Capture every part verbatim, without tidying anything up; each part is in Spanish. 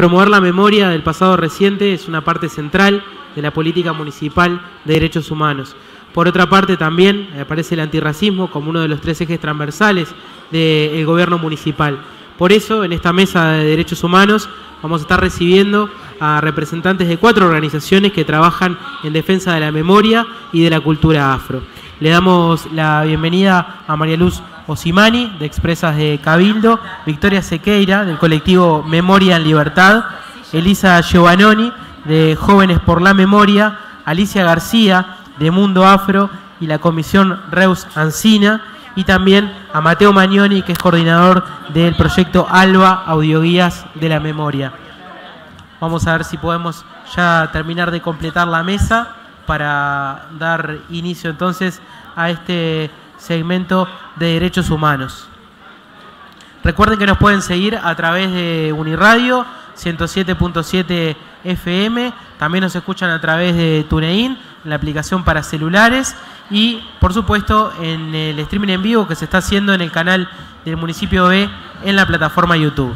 promover la memoria del pasado reciente es una parte central de la política municipal de derechos humanos. Por otra parte, también aparece el antirracismo como uno de los tres ejes transversales del gobierno municipal. Por eso, en esta mesa de derechos humanos, vamos a estar recibiendo a representantes de cuatro organizaciones que trabajan en defensa de la memoria y de la cultura afro. Le damos la bienvenida a María Luz Osimani, de Expresas de Cabildo, Victoria Sequeira, del colectivo Memoria en Libertad, Elisa Giovannoni, de Jóvenes por la Memoria, Alicia García, de Mundo Afro, y la Comisión Reus Ancina, y también a Mateo Magnoni, que es coordinador del proyecto ALBA, Audioguías de la Memoria. Vamos a ver si podemos ya terminar de completar la mesa para dar inicio entonces a este segmento de derechos humanos. Recuerden que nos pueden seguir a través de Uniradio ciento siete punto siete F M, también nos escuchan a través de TuneIn, en la aplicación para celulares, y por supuesto en el streaming en vivo que se está haciendo en el canal del Municipio B en la plataforma YouTube.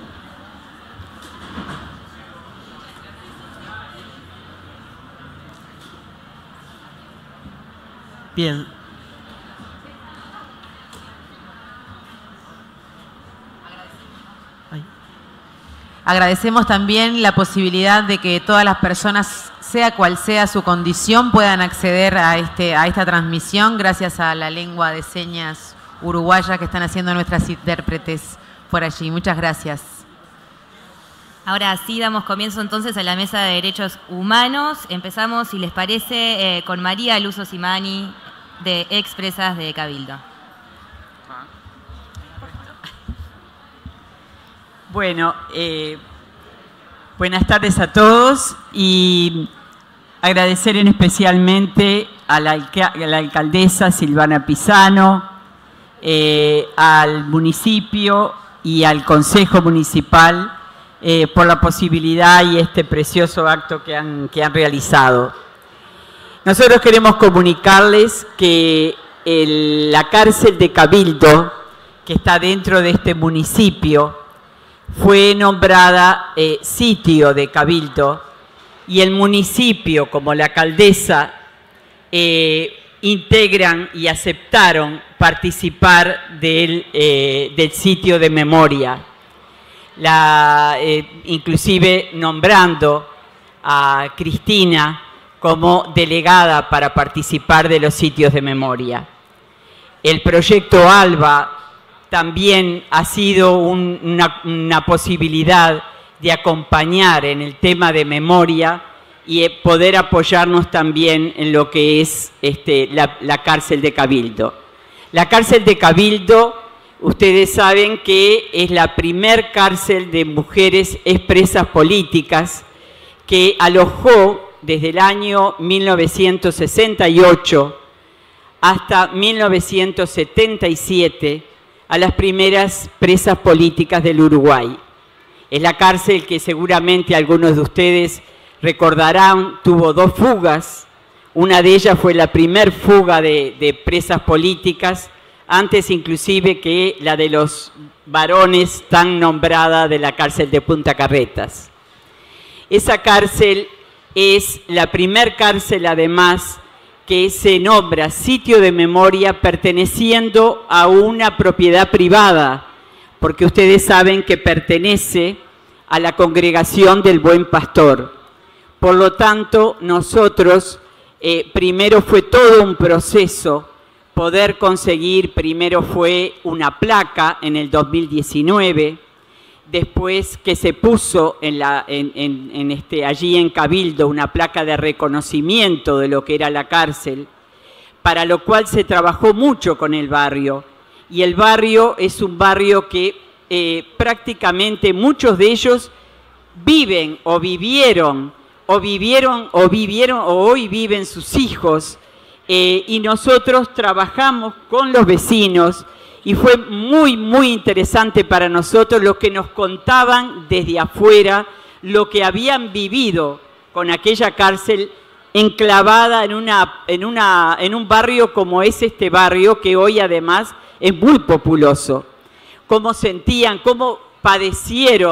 Bien. Agradecemos también la posibilidad de que todas las personas, sea cual sea su condición, puedan acceder a, este, a esta transmisión gracias a la lengua de señas uruguaya que están haciendo nuestras intérpretes por allí. Muchas gracias. Ahora sí damos comienzo entonces a la mesa de derechos humanos. Empezamos, si les parece, eh, con María Luz Osimani, de Expresas de Cabildo. Bueno, eh, buenas tardes a todos y agradecer en especialmente a la, alca a la alcaldesa Silvana Pisano, eh, al municipio y al Consejo Municipal eh, por la posibilidad y este precioso acto que han, que han realizado. Nosotros queremos comunicarles que el, la cárcel de Cabildo, que está dentro de este municipio, fue nombrada eh, sitio de Cabildo, y el municipio, como la alcaldesa, eh, integran y aceptaron participar del, eh, del sitio de memoria, la, eh, inclusive nombrando a Cristina como delegada para participar de los sitios de memoria. El proyecto ALBA también ha sido un, una, una posibilidad de acompañar en el tema de memoria y poder apoyarnos también en lo que es este, la, la cárcel de Cabildo. La cárcel de Cabildo, ustedes saben que es la primer cárcel de mujeres expresas políticas que alojó desde el año mil novecientos sesenta y ocho hasta mil novecientos setenta y siete a las primeras presas políticas del Uruguay. Es la cárcel que seguramente algunos de ustedes recordarán, tuvo dos fugas. Una de ellas fue la primer fuga de, de presas políticas, antes inclusive que la de los varones tan nombrada de la cárcel de Punta Carretas. Esa cárcel es la primer cárcel, además, que se nombra sitio de memoria perteneciendo a una propiedad privada, porque ustedes saben que pertenece a la Congregación del Buen Pastor. Por lo tanto, nosotros, eh, primero fue todo un proceso poder conseguir, primero fue una placa en el dos mil diecinueve, después que se puso en la, en, en, en este, allí en Cabildo una placa de reconocimiento de lo que era la cárcel, para lo cual se trabajó mucho con el barrio. Y el barrio es un barrio que eh, prácticamente muchos de ellos viven o vivieron, o vivieron, o vivieron, o hoy viven sus hijos, eh, y nosotros trabajamos con los vecinos. Y fue muy, muy interesante para nosotros lo que nos contaban desde afuera, lo que habían vivido con aquella cárcel enclavada en, una, en, una, en un barrio como es este barrio, que hoy además es muy populoso. Cómo sentían, cómo padecieron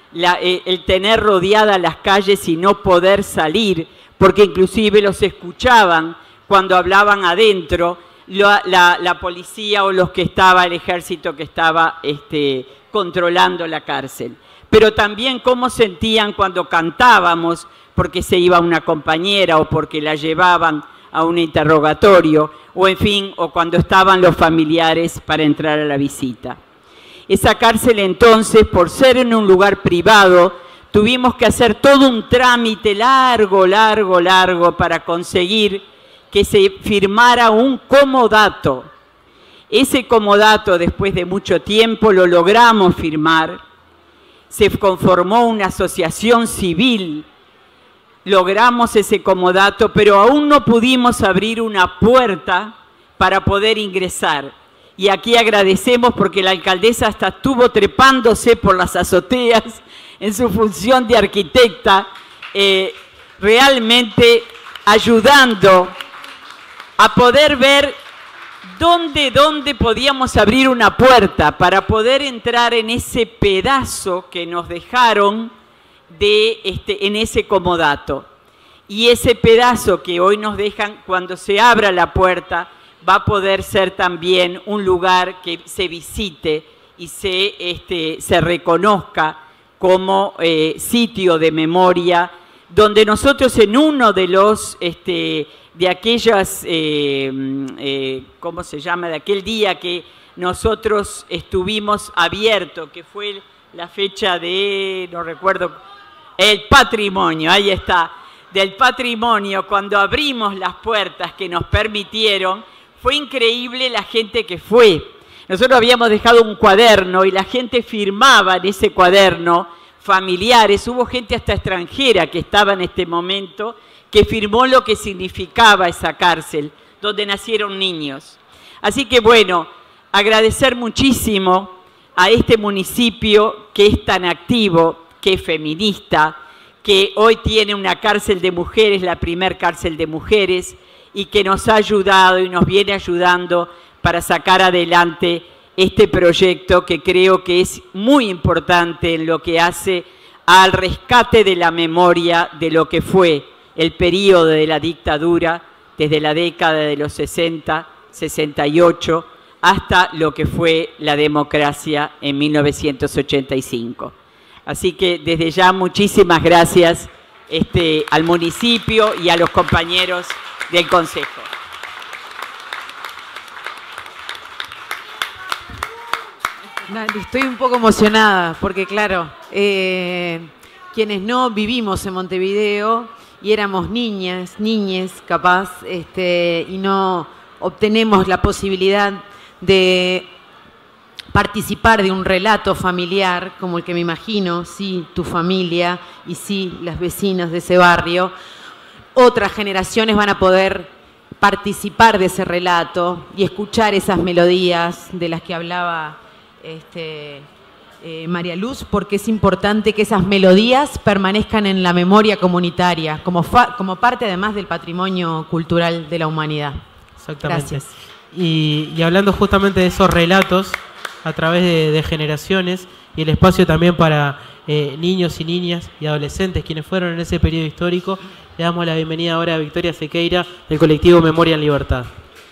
la, eh, el tener rodeadas las calles y no poder salir, porque inclusive los escuchaban cuando hablaban adentro, la, la, la policía o los que estaba, el ejército que estaba este, controlando la cárcel. Pero también cómo sentían cuando cantábamos, porque se iba una compañera o porque la llevaban a un interrogatorio, o en fin, o cuando estaban los familiares para entrar a la visita. Esa cárcel entonces, por ser en un lugar privado, tuvimos que hacer todo un trámite largo, largo, largo para conseguir que se firmara un comodato. Ese comodato, después de mucho tiempo, lo logramos firmar. Se conformó una asociación civil, logramos ese comodato, pero aún no pudimos abrir una puerta para poder ingresar. Y aquí agradecemos porque la alcaldesa hasta estuvo trepándose por las azoteas en su función de arquitecta, eh, realmente ayudando a poder ver dónde, dónde podíamos abrir una puerta para poder entrar en ese pedazo que nos dejaron de, este, en ese comodato. Y ese pedazo que hoy nos dejan, cuando se abra la puerta, va a poder ser también un lugar que se visite y se, este, se reconozca como eh, sitio de memoria, donde nosotros en uno de los, este, de aquellas, eh, eh, ¿cómo se llama?, de aquel día que nosotros estuvimos abiertos, que fue la fecha de, no recuerdo, el patrimonio, ahí está, del patrimonio, cuando abrimos las puertas que nos permitieron, fue increíble la gente que fue. Nosotros habíamos dejado un cuaderno y la gente firmaba en ese cuaderno, familiares, hubo gente hasta extranjera que estaba en este momento, que firmó lo que significaba esa cárcel, donde nacieron niños. Así que bueno, agradecer muchísimo a este municipio que es tan activo, que es feminista, que hoy tiene una cárcel de mujeres, la primer cárcel de mujeres, y que nos ha ayudado y nos viene ayudando para sacar adelante este proyecto que creo que es muy importante en lo que hace al rescate de la memoria de lo que fue el periodo de la dictadura, desde la década de los sesenta, sesenta y ocho, hasta lo que fue la democracia en mil novecientos ochenta y cinco. Así que desde ya muchísimas gracias este, al municipio y a los compañeros del Consejo. Estoy un poco emocionada porque, claro, eh, quienes no vivimos en Montevideo y éramos niñas, niñes capaz, este, y no obtenemos la posibilidad de participar de un relato familiar como el que me imagino, sí, tu familia y sí, las vecinas de ese barrio, otras generaciones van a poder participar de ese relato y escuchar esas melodías de las que hablaba este, eh, María Luz, porque es importante que esas melodías permanezcan en la memoria comunitaria, como, fa como parte además del patrimonio cultural de la humanidad. Exactamente. Gracias. Y, y hablando justamente de esos relatos a través de, de generaciones y el espacio también para eh, niños y niñas y adolescentes quienes fueron en ese periodo histórico, le damos la bienvenida ahora a Victoria Sequeira del colectivo Memoria en Libertad.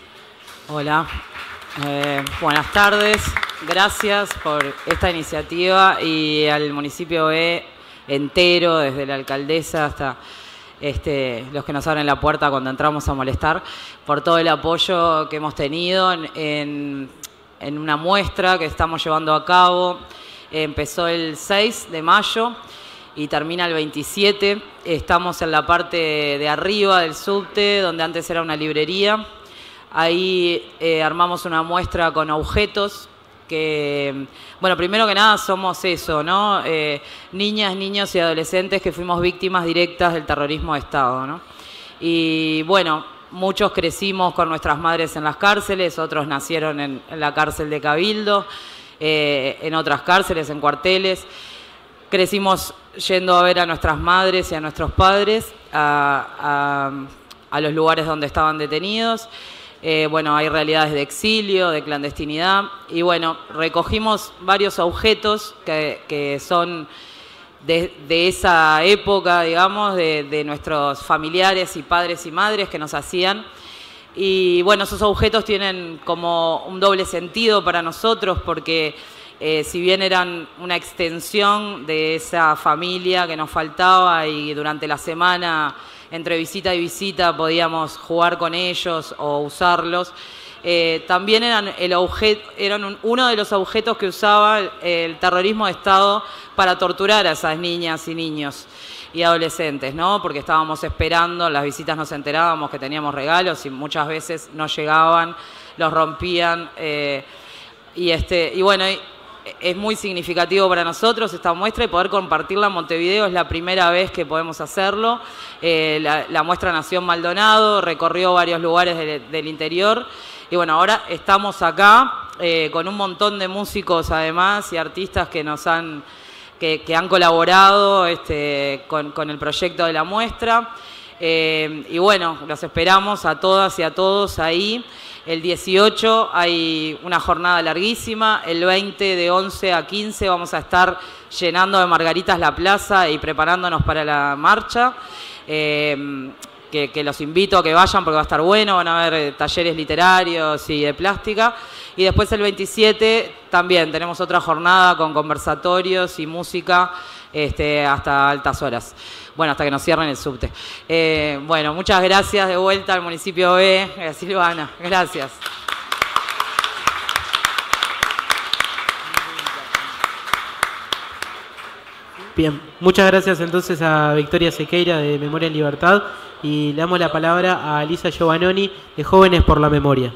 Hola, eh, buenas tardes, gracias por esta iniciativa y al municipio B entero, desde la alcaldesa hasta este, los que nos abren la puerta cuando entramos a molestar, por todo el apoyo que hemos tenido en, en, en una muestra que estamos llevando a cabo. Empezó el seis de mayo y termina el veintisiete. Estamos en la parte de arriba del subte, donde antes era una librería. Ahí eh, armamos una muestra con objetos que, bueno, primero que nada somos eso, ¿no? Eh, niñas, niños y adolescentes que fuimos víctimas directas del terrorismo de Estado, ¿no? Y bueno, muchos crecimos con nuestras madres en las cárceles, otros nacieron en, en la cárcel de Cabildo, eh, en otras cárceles, en cuarteles. Crecimos yendo a ver a nuestras madres y a nuestros padres a, a, a los lugares donde estaban detenidos. Eh, bueno, hay realidades de exilio, de clandestinidad, y bueno, recogimos varios objetos que, que son de, de esa época, digamos, de, de nuestros familiares y padres y madres que nos hacían. Y bueno, esos objetos tienen como un doble sentido para nosotros porque eh, si bien eran una extensión de esa familia que nos faltaba y durante la semana entre visita y visita podíamos jugar con ellos o usarlos, eh, también eran, el objeto, eran un, uno de los objetos que usaba el, el terrorismo de Estado para torturar a esas niñas y niños y adolescentes, ¿no? Porque estábamos esperando, en las visitas nos enterábamos que teníamos regalos y muchas veces no llegaban, los rompían. Eh, y, este, y bueno, es muy significativo para nosotros esta muestra y poder compartirla en Montevideo. Es la primera vez que podemos hacerlo. Eh, la, la muestra nació en Maldonado, recorrió varios lugares de, del interior. Y bueno, ahora estamos acá eh, con un montón de músicos además y artistas que nos han... Que, que han colaborado este, con, con el proyecto de la muestra. Eh, y bueno, los esperamos a todas y a todos ahí. El dieciocho hay una jornada larguísima, el veinte de once a quince vamos a estar llenando de margaritas la plaza y preparándonos para la marcha. Eh, que, que los invito a que vayan porque va a estar bueno, van a haber talleres literarios y de plástica. Y después el veintisiete también tenemos otra jornada con conversatorios y música este, hasta altas horas. Bueno, hasta que nos cierren el subte. Eh, bueno, muchas gracias de vuelta al municipio B, a Silvana. Gracias. Bien, muchas gracias entonces a Victoria Sequeira de Memoria en Libertad y le damos la palabra a Elisa Giovannoni de Jóvenes por la Memoria.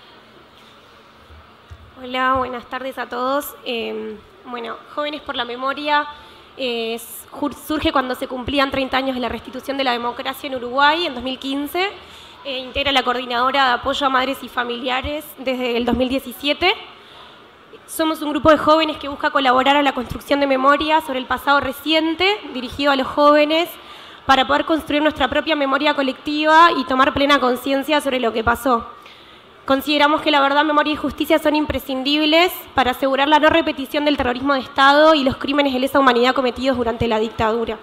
Hola, buenas tardes a todos. Eh, bueno, Jóvenes por la Memoria eh, surge cuando se cumplían treinta años de la restitución de la democracia en Uruguay, en dos mil quince. Eh, integra la Coordinadora de Apoyo a Madres y Familiares desde el dos mil diecisiete. Somos un grupo de jóvenes que busca colaborar a la construcción de memoria sobre el pasado reciente, dirigido a los jóvenes, para poder construir nuestra propia memoria colectiva y tomar plena conciencia sobre lo que pasó. Consideramos que la verdad, memoria y justicia son imprescindibles para asegurar la no repetición del terrorismo de Estado y los crímenes de lesa humanidad cometidos durante la dictadura.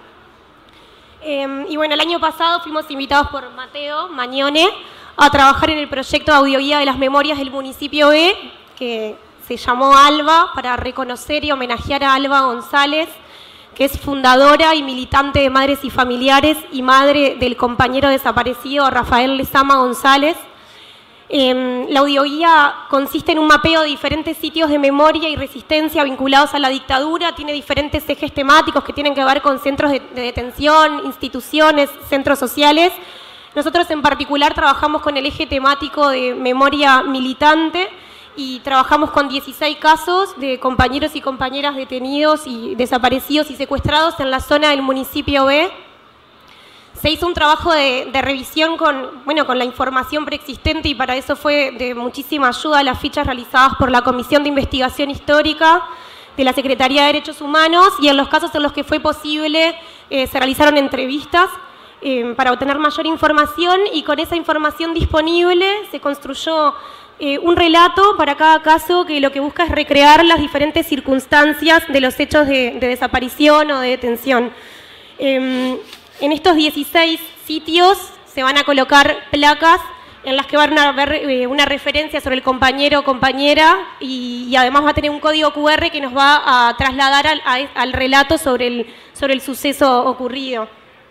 Eh, y bueno, el año pasado fuimos invitados por Mateo Mañone a trabajar en el proyecto de audioguía de las memorias del municipio B, que se llamó ALBA, para reconocer y homenajear a Alba González, que es fundadora y militante de Madres y Familiares y madre del compañero desaparecido Rafael Lezama González. Eh, la audioguía consiste en un mapeo de diferentes sitios de memoria y resistencia vinculados a la dictadura, tiene diferentes ejes temáticos que tienen que ver con centros de, de detención, instituciones, centros sociales. Nosotros en particular trabajamos con el eje temático de memoria militante y trabajamos con dieciséis casos de compañeros y compañeras detenidos y desaparecidos y secuestrados en la zona del municipio B. Se hizo un trabajo de, de revisión con, bueno, con la información preexistente y para eso fue de muchísima ayuda las fichas realizadas por la Comisión de Investigación Histórica de la Secretaría de Derechos Humanos y en los casos en los que fue posible eh, se realizaron entrevistas eh, para obtener mayor información y con esa información disponible se construyó Eh, un relato para cada caso que lo que busca es recrear las diferentes circunstancias de los hechos de, de desaparición o de detención. Eh, en estos dieciséis sitios se van a colocar placas en las que van a haber eh, una referencia sobre el compañero o compañera y, y además va a tener un código cu erre que nos va a trasladar al, a, al relato sobre el, sobre el suceso ocurrido.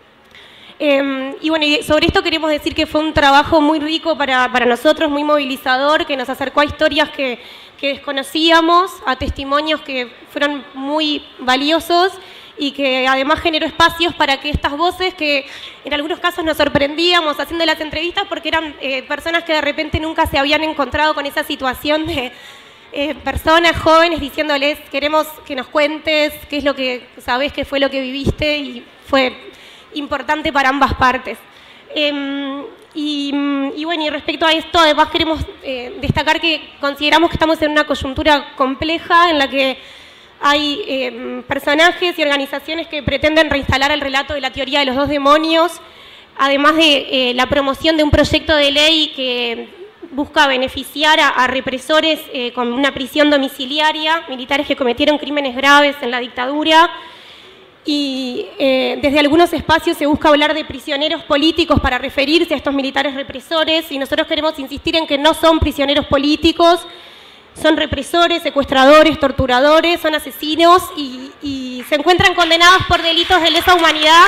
Eh, y bueno, y sobre esto queremos decir que fue un trabajo muy rico para, para nosotros, muy movilizador, que nos acercó a historias que, que desconocíamos, a testimonios que fueron muy valiosos y que además generó espacios para que estas voces, que en algunos casos nos sorprendíamos haciendo las entrevistas porque eran eh, personas que de repente nunca se habían encontrado con esa situación de eh, personas jóvenes diciéndoles queremos que nos cuentes qué es lo que sabés, qué fue lo que viviste y fue importante para ambas partes. Eh, y, y bueno, y respecto a esto, además queremos eh, destacar que consideramos que estamos en una coyuntura compleja en la que hay eh, personajes y organizaciones que pretenden reinstalar el relato de la teoría de los dos demonios, además de eh, la promoción de un proyecto de ley que busca beneficiar a, a represores eh, con una prisión domiciliaria, militares que cometieron crímenes graves en la dictadura. y eh, desde algunos espacios se busca hablar de prisioneros políticos para referirse a estos militares represores, y nosotros queremos insistir en que no son prisioneros políticos, son represores, secuestradores, torturadores, son asesinos y, y se encuentran condenados por delitos de lesa humanidad.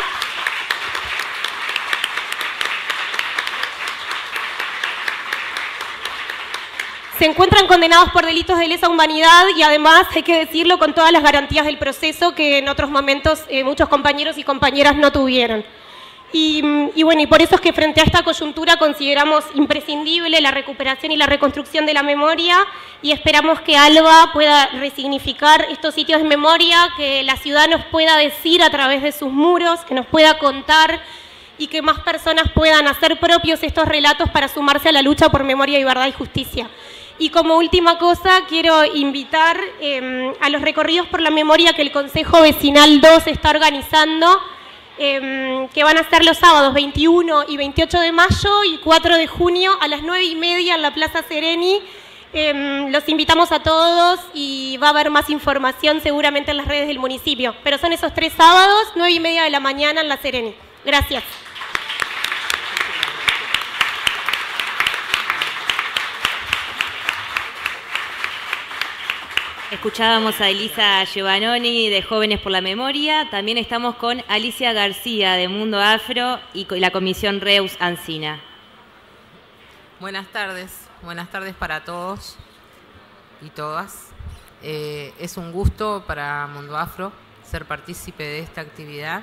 Se encuentran condenados por delitos de lesa humanidad y además, hay que decirlo, con todas las garantías del proceso que en otros momentos eh, muchos compañeros y compañeras no tuvieron. Y, y bueno, y por eso es que frente a esta coyuntura consideramos imprescindible la recuperación y la reconstrucción de la memoria, y esperamos que ALBA pueda resignificar estos sitios de memoria, que la ciudad nos pueda decir a través de sus muros, que nos pueda contar, y que más personas puedan hacer propios estos relatos para sumarse a la lucha por memoria y verdad y justicia. Y como última cosa, quiero invitar eh, a los recorridos por la memoria que el Consejo Vecinal dos está organizando, eh, que van a ser los sábados veintiuno y veintiocho de mayo y cuatro de junio a las nueve y media en la Plaza Sereni. Eh, los invitamos a todos y va a haber más información seguramente en las redes del municipio. Pero son esos tres sábados, nueve y media de la mañana en la Sereni. Gracias. Escuchábamos a Elisa Giovannoni de Jóvenes por la Memoria. También estamos con Alicia García de Mundo Afro y la Comisión Reus Ancina. Buenas tardes, buenas tardes para todos y todas. Eh, es un gusto para Mundo Afro ser partícipe de esta actividad,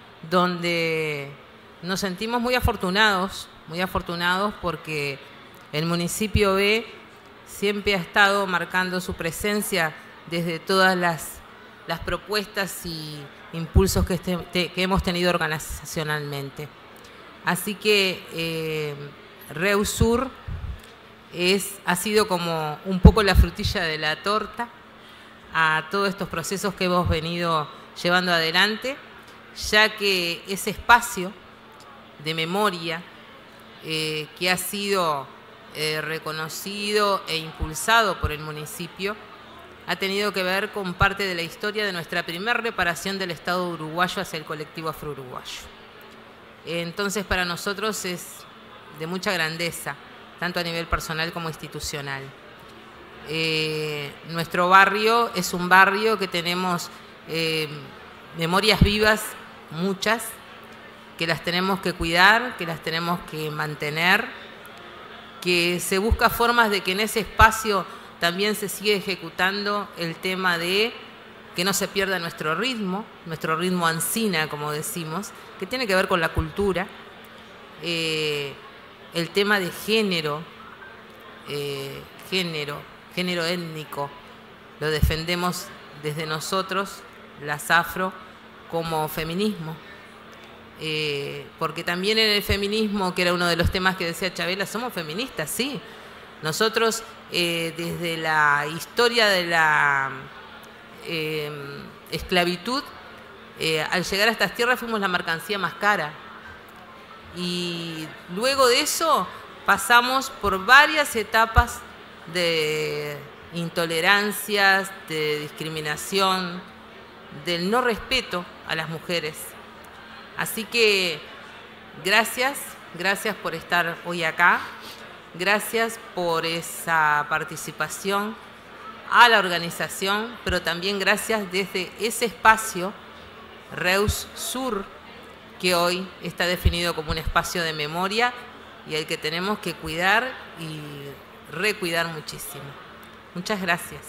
donde nos sentimos muy afortunados, muy afortunados porque el municipio B siempre ha estado marcando su presencia desde todas las, las propuestas y impulsos que, este, te, que hemos tenido organizacionalmente. Así que eh, Reus Sur es, ha sido como un poco la frutilla de la torta a todos estos procesos que hemos venido llevando adelante, ya que ese espacio de memoria eh, que ha sido eh, reconocido e impulsado por el municipio ha tenido que ver con parte de la historia de nuestra primera reparación del Estado uruguayo hacia el colectivo afro-uruguayo. Entonces, para nosotros es de mucha grandeza, tanto a nivel personal como institucional. Eh, nuestro barrio es un barrio que tenemos eh, memorias vivas, muchas, que las tenemos que cuidar, que las tenemos que mantener, que se busca formas de que en ese espacio también se sigue ejecutando el tema de que no se pierda nuestro ritmo, nuestro ritmo ancina, como decimos, que tiene que ver con la cultura, eh, el tema de género, eh, género, género étnico, lo defendemos desde nosotros, las afro, como feminismo. Eh, porque también en el feminismo, que era uno de los temas que decía Chabela, somos feministas, sí. Nosotros, eh, desde la historia de la eh, esclavitud, eh, al llegar a estas tierras fuimos la mercancía más cara. Y luego de eso pasamos por varias etapas de intolerancias, de discriminación, del no respeto a las mujeres. Así que gracias, gracias por estar hoy acá, gracias por esa participación a la organización, pero también gracias desde ese espacio Reus Sur, que hoy está definido como un espacio de memoria y al que tenemos que cuidar y recuidar muchísimo. Muchas gracias.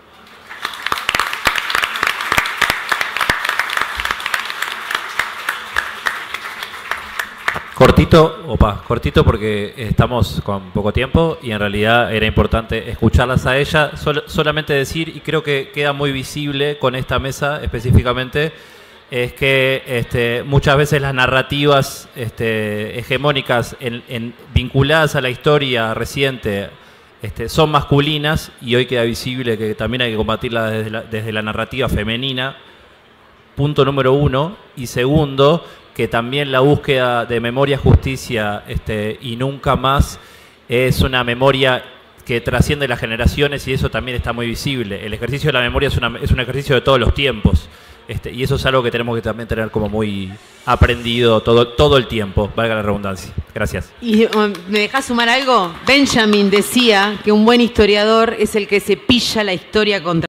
Cortito, opa, cortito porque estamos con poco tiempo y en realidad era importante escucharlas a ella. Sol, solamente decir, y creo que queda muy visible con esta mesa específicamente, es que este, muchas veces las narrativas este, hegemónicas en, en, vinculadas a la historia reciente este, son masculinas, y hoy queda visible que también hay que combatirla desde la, desde la narrativa femenina, punto número uno. Y segundo, que también la búsqueda de memoria, justicia este, y nunca más es una memoria que trasciende las generaciones, y eso también está muy visible. El ejercicio de la memoria es, una, es un ejercicio de todos los tiempos. Este, y eso es algo que tenemos que también tener como muy aprendido todo, todo el tiempo, valga la redundancia. Gracias. Y um, ¿me dejás sumar algo? Benjamin decía que un buen historiador es el que se pilla la historia contra